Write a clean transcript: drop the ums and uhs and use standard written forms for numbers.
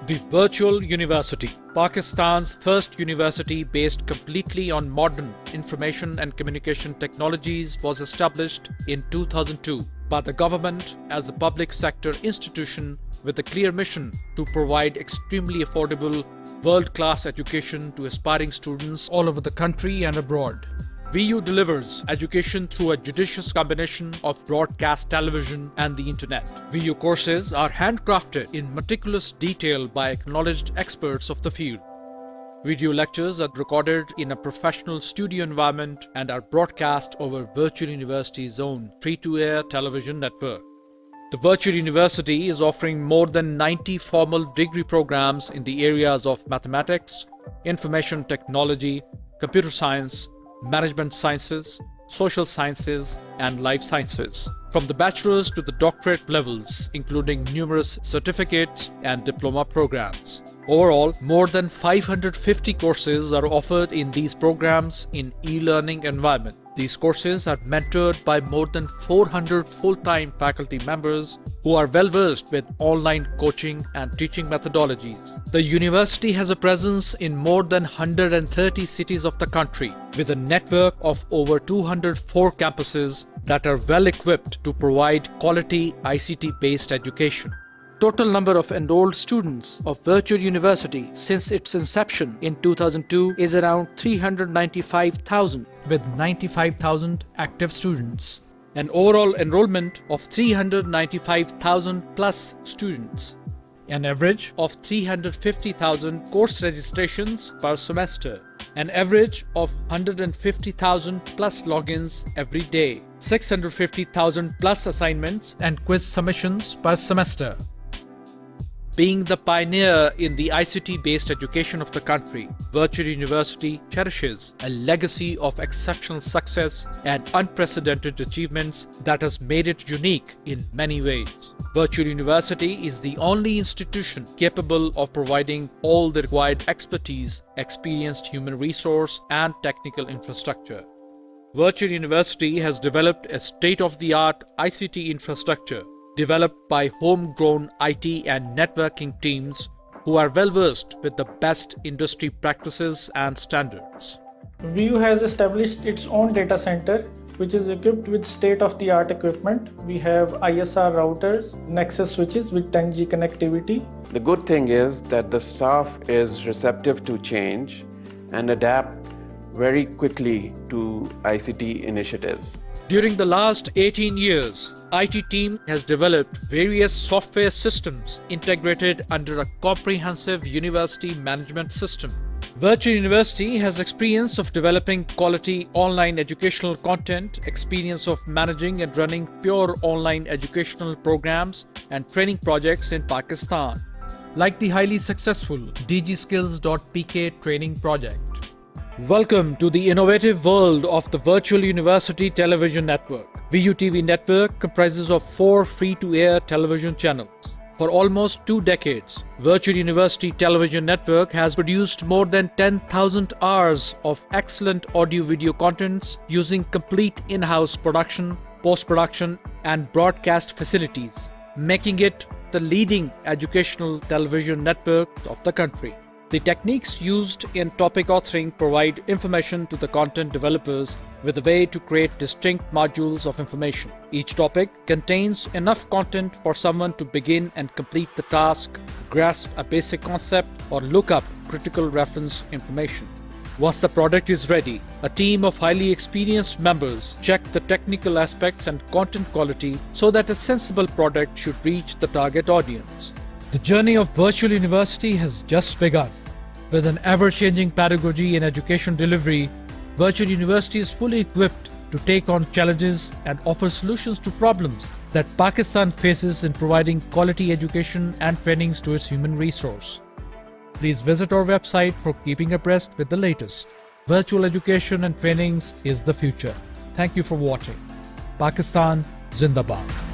The Virtual University, Pakistan's first university based completely on modern information and communication technologies, was established in 2002 by the government as a public sector institution with a clear mission to provide extremely affordable, world-class education to aspiring students all over the country and abroad. VU delivers education through a judicious combination of broadcast television and the internet. VU courses are handcrafted in meticulous detail by acknowledged experts of the field. Video lectures are recorded in a professional studio environment and are broadcast over Virtual University's own free-to-air television network. The Virtual University is offering more than 90 formal degree programs in the areas of mathematics, information technology, computer science, management sciences, social sciences, and life sciences, from the bachelor's to the doctorate levels, including numerous certificates and diploma programs. Overall, more than 550 courses are offered in these programs in e-learning environment. These courses are mentored by more than 400 full-time faculty members who are well-versed with online coaching and teaching methodologies. The university has a presence in more than 130 cities of the country, with a network of over 204 campuses that are well-equipped to provide quality ICT-based education. Total number of enrolled students of Virtual University since its inception in 2002 is around 395,000, with 95,000 active students. An overall enrollment of 395,000 plus students. An average of 350,000 course registrations per semester. An average of 150,000 plus logins every day. 650,000 plus assignments and quiz submissions per semester. Being the pioneer in the ICT-based education of the country, Virtual University cherishes a legacy of exceptional success and unprecedented achievements that has made it unique in many ways. Virtual University is the only institution capable of providing all the required expertise, experienced human resource, and technical infrastructure. Virtual University has developed a state-of-the-art ICT infrastructure developed by homegrown IT and networking teams who are well-versed with the best industry practices and standards. VU has established its own data center, which is equipped with state-of-the-art equipment. We have ISR routers, Nexus switches with 10G connectivity. The good thing is that the staff is receptive to change and adapt very quickly to ICT initiatives. During the last 18 years, IT team has developed various software systems integrated under a comprehensive university management system. Virtual University has experience of developing quality online educational content, experience of managing and running pure online educational programs and training projects in Pakistan, like the highly successful DigiSkills.pk training project. Welcome to the innovative world of the Virtual University Television Network. VUTV Network comprises of 4 free-to-air television channels. For almost 2 decades, Virtual University Television Network has produced more than 10,000 hours of excellent audio-video contents using complete in-house production, post-production, and broadcast facilities, making it the leading educational television network of the country. The techniques used in topic authoring provide information to the content developers with a way to create distinct modules of information. Each topic contains enough content for someone to begin and complete the task, grasp a basic concept, or look up critical reference information. Once the product is ready, a team of highly experienced members check the technical aspects and content quality so that a sensible product should reach the target audience. The journey of Virtual University has just begun. With an ever-changing pedagogy and education delivery, Virtual University is fully equipped to take on challenges and offer solutions to problems that Pakistan faces in providing quality education and trainings to its human resource. Please visit our website for keeping abreast with the latest. Virtual education and trainings is the future. Thank you for watching. Pakistan Zindabad.